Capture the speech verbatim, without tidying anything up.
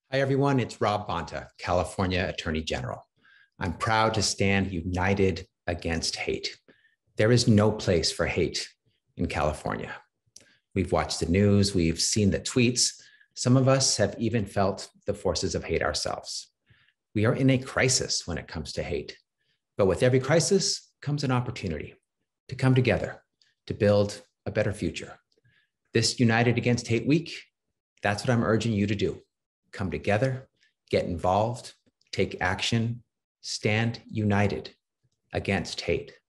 Hi, everyone. It's Rob Bonta, California Attorney General. I'm proud to stand united against hate. There is no place for hate in California. We've watched the news, we've seen the tweets. Some of us have even felt the forces of hate ourselves. We are in a crisis when it comes to hate. But with every crisis comes an opportunity to come together, to build a better future. This United Against Hate Week, that's what I'm urging you to do. Come together, get involved, take action, stand united against hate.